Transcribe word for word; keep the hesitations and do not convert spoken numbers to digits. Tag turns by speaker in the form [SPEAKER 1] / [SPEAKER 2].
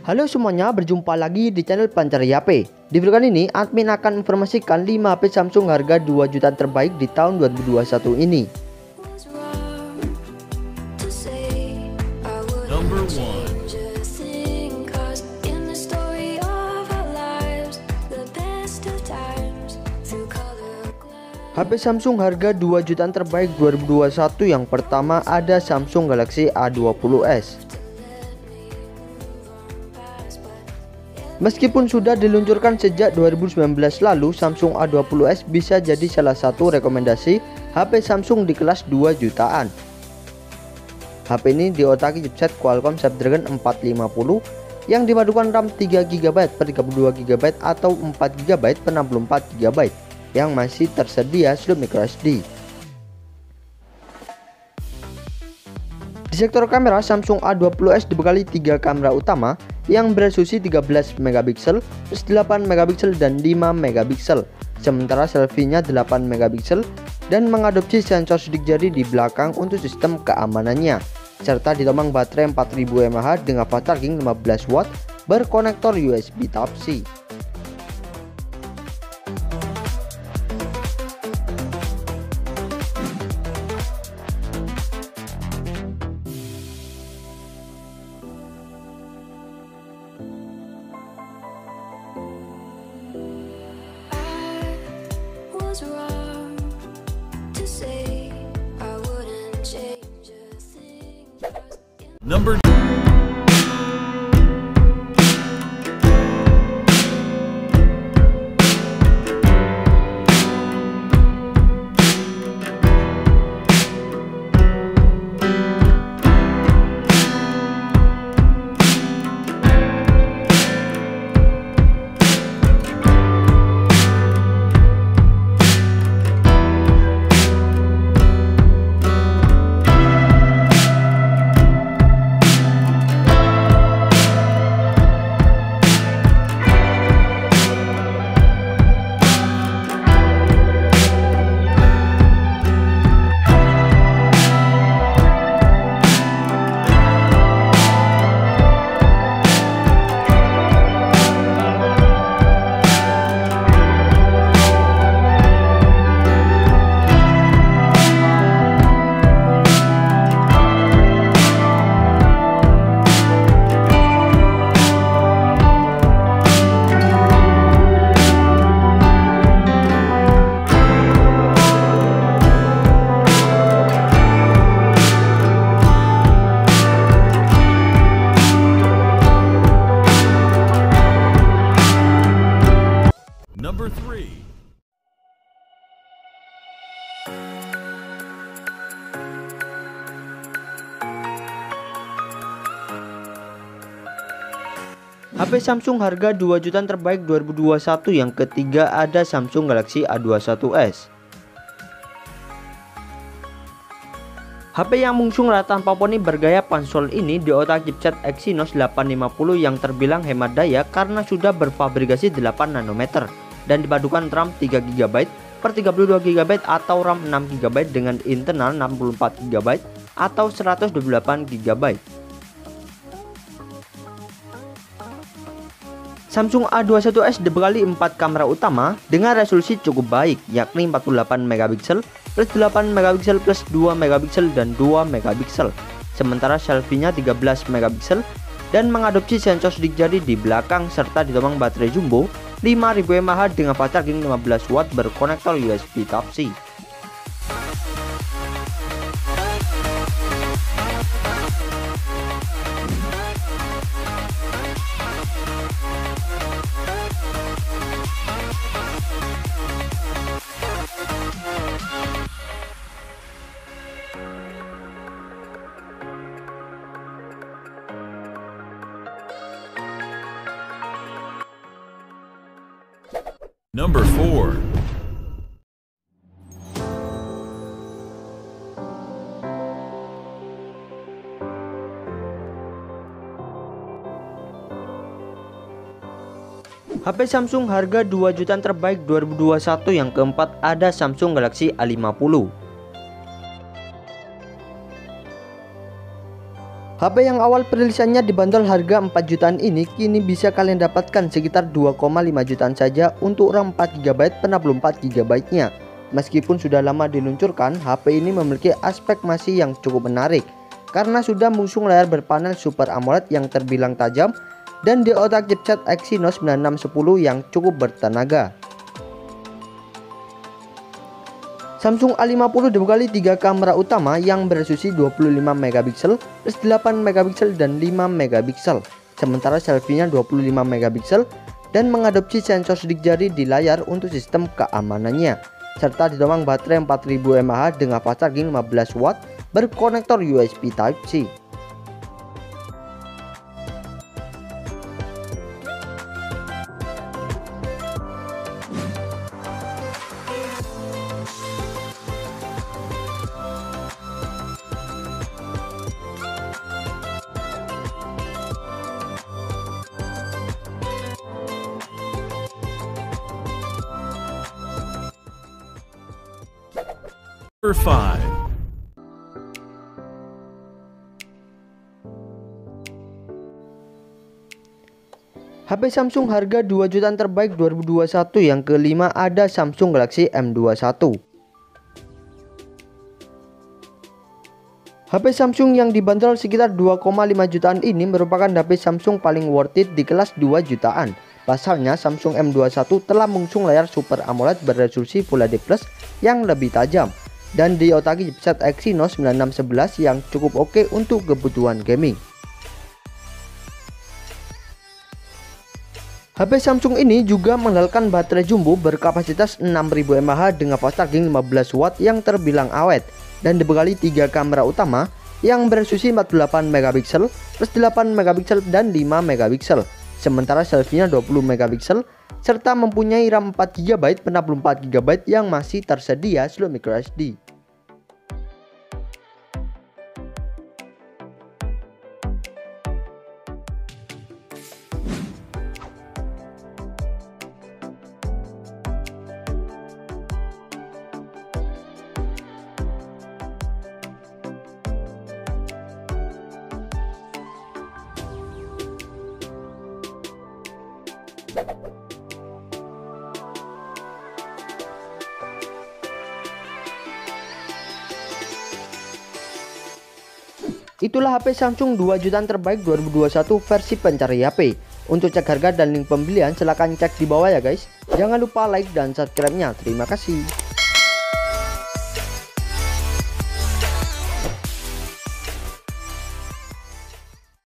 [SPEAKER 1] Halo semuanya, berjumpa lagi di channel Pancari H P. Di video kali ini, admin akan informasikan lima H P Samsung harga dua juta terbaik di tahun dua ribu dua puluh satu ini.
[SPEAKER 2] Number one.
[SPEAKER 1] H P Samsung harga dua jutaan terbaik dua ribu dua puluh satu. Yang pertama ada Samsung Galaxy A dua puluh s. Meskipun sudah diluncurkan sejak dua ribu sembilan belas lalu, Samsung A dua puluh s bisa jadi salah satu rekomendasi H P Samsung di kelas dua jutaan. H P ini diotaki chipset Qualcomm Snapdragon empat lima nol yang dipadukan RAM tiga giga byte per tiga puluh dua giga byte atau empat giga byte per enam puluh empat giga byte yang masih tersedia slot microSD. Di sektor kamera, Samsung A dua puluh s dibekali tiga kamera utama yang beresolusi tiga belas megapiksel, plus delapan megapiksel dan lima megapiksel. Sementara selfie-nya delapan megapiksel dan mengadopsi sensor sidik jari di belakang untuk sistem keamanannya. Serta ditopang baterai empat ribu mAh dengan fast charging lima belas watt berkonektor U S B Type C.
[SPEAKER 2] Number Number three.
[SPEAKER 1] H P Samsung harga dua jutaan terbaik dua ribu dua puluh satu. Yang ketiga ada Samsung Galaxy A dua puluh satu s. H P yang mengusung rataan Paponi bergaya konsol ini diotak chipset Exynos delapan lima nol yang terbilang hemat daya karena sudah berfabrikasi delapan nanometer dan dipadukan RAM tiga giga byte per tiga puluh dua giga byte atau RAM enam giga byte dengan internal enam puluh empat giga byte atau seratus dua puluh delapan giga byte. Samsung A dua puluh satu s dibekali empat kamera utama dengan resolusi cukup baik, yakni empat puluh delapan megapiksel, plus delapan megapiksel, plus dua megapiksel dan dua megapiksel. Sementara selfie-nya tiga belas megapiksel dan mengadopsi sensor sidik jari di belakang serta ditopang baterai jumbo lima ribu mAh dengan fast charging lima belas watt berkonektor U S B Type C.
[SPEAKER 2] Number four.
[SPEAKER 1] H P Samsung harga dua jutaan terbaik dua ribu dua puluh satu. Yang keempat ada Samsung Galaxy A lima puluh. H P yang awal perilisannya dibanderol harga empat jutaan ini kini bisa kalian dapatkan sekitar dua koma lima jutaan saja untuk RAM empat giga byte penentuan empat giga byte-nya. Meskipun sudah lama diluncurkan, H P ini memiliki aspek masih yang cukup menarik karena sudah mengusung layar berpanel Super AMOLED yang terbilang tajam dan di otak chipset Exynos sembilan enam satu nol yang cukup bertenaga. Samsung A lima puluh dibekali tiga kamera utama yang beresolusi dua puluh lima megapiksel, plus delapan megapiksel dan lima megapiksel. Sementara selfie-nya dua puluh lima megapiksel dan mengadopsi sensor sidik jari di layar untuk sistem keamanannya. Serta ditopang baterai empat ribu mAh dengan fast charging lima belas watt berkonektor U S B Type C.
[SPEAKER 2] Number five.
[SPEAKER 1] H P Samsung harga dua jutaan terbaik dua ribu dua puluh satu yang kelima ada Samsung Galaxy M dua puluh satu. H P Samsung yang dibanderol sekitar dua koma lima jutaan ini merupakan H P Samsung paling worth it di kelas dua jutaan. Pasalnya Samsung M dua puluh satu telah mengusung layar Super AMOLED beresolusi Full H D plus yang lebih tajam dan diotaki chipset Exynos sembilan enam satu satu yang cukup oke untuk kebutuhan gaming. H P Samsung ini juga mengandalkan baterai jumbo berkapasitas enam ribu mAh dengan fast charging lima belas watt yang terbilang awet dan dibekali tiga kamera utama yang beresolusi empat puluh delapan megapiksel, plus delapan megapiksel dan lima megapiksel. Sementara selfie-nya dua puluh megapiksel serta mempunyai RAM empat giga byte penentuan empat giga byte yang masih tersedia slot microSD. Itulah H P Samsung dua jutaan terbaik dua ribu dua puluh satu versi pencari H P. Untuk cek harga dan link pembelian silahkan cek di bawah ya guys. Jangan lupa like dan subscribe-nya. Terima kasih.